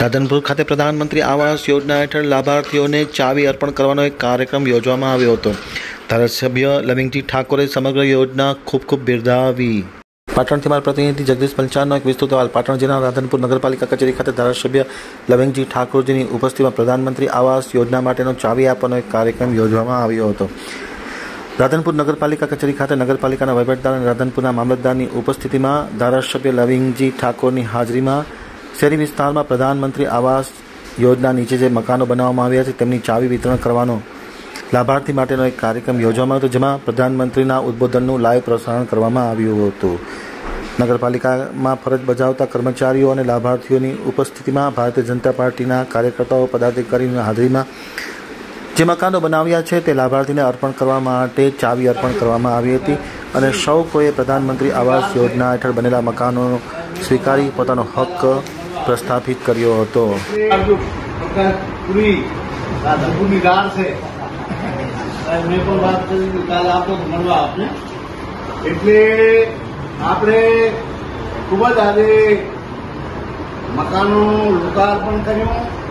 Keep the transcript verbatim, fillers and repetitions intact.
રાધનપુર ખાતે પ્રધાનમંત્રી આવાસ યોજના હેઠળ લાભાર્થીઓને ચાવી અર્પણ કરવાનો એક કાર્યક્રમ યોજવામાં આવ્યો હતો। ધારાસભ્ય લવિંગજી ઠાકોરે સમગ્ર યોજના ખૂબ ખૂબ બિરદાવી। પાટણથી મારા પ્રતિનિધિ જગદીશ પંચાલનો એક વિસ્તૃત અહેવાલ। પાટણ જિલ્લાના રાધનપુર નગરપાલિકા કચેરી ખાતે ધારાસભ્ય લવિંગજી ઠાકોરજીની ઉપસ્થિતિમાં પ્રધાનમંત્રી આવાસ યોજના માટેનો ચાવી આપવાનો એક કાર્યક્રમ યોજવામાં આવ્યો હતો। રાધનપુર નગરપાલિકા કચેરી ખાતે નગરપાલિકાના વહીવટદાર અને રાધનપુરના મામલતદારની ઉપસ્થિતિમાં ધારાસભ્ય લવિંગજી ઠાકોરની હાજરીમાં શહેરી વિસ્તારમાં પ્રધાનમંત્રી આવાસ યોજના નીચે જે મકાનો બનાવવામાં આવ્યા છે તેમની ચાવી વિતરણ કરવાનો લાભાર્થી માટેનો એક કાર્યક્રમ યોજવામાં આવ્યો હતો, જેમાં પ્રધાનમંત્રીના ઉદ્બોધનનું લાઈવ પ્રસારણ કરવામાં આવ્યું હતું। નગરપાલિકામાં ફરજ બજાવતા કર્મચારીઓ અને લાભાર્થીઓની ઉપસ્થિતિમાં ભારતીય જનતા પાર્ટીના કાર્યકર્તાઓ પદાધિકારીઓની હાજરીમાં જે મકાનો બનાવ્યા છે તે લાભાર્થીને અર્પણ કરવા માટે ચાવી અર્પણ કરવામાં આવી હતી અને સૌ કોઈએ પ્રધાનમંત્રી આવાસ યોજના હેઠળ બનેલા મકાનો સ્વીકારી પોતાનો હક પ્રસ્થાપિત કર્યો હતો। એટલે આપણે ખૂબ જ આજે મકાનનું લોકાર્પણ કર્યું।